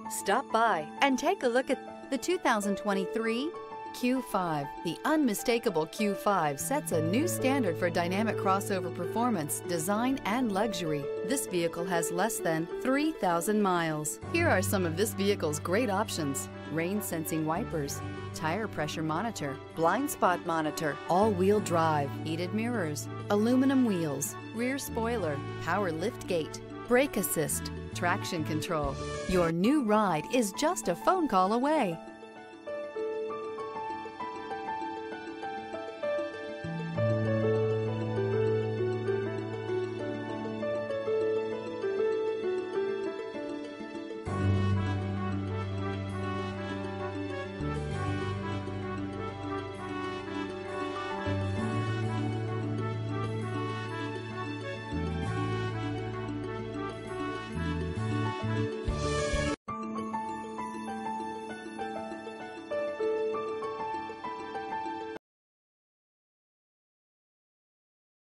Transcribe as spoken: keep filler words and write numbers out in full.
Stop by and take a look at the two thousand twenty-three Q five. The unmistakable Q five sets a new standard for dynamic crossover performance, design, and luxury. This vehicle has less than three thousand miles. Here are some of this vehicle's great options: rain sensing wipers, tire pressure monitor, blind spot monitor, all-wheel drive, heated mirrors, aluminum wheels, rear spoiler, power lift gate, brake assist, traction control. Your new ride is just a phone call away.